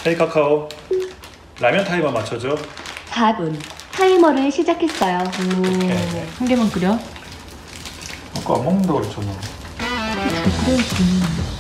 헤이 카카오, 라면 타이머 맞춰줘. 4분. 타이머를 시작했어요. 한 개만 끓여. 아까 안 먹는다고 그랬잖아. 끓여야지.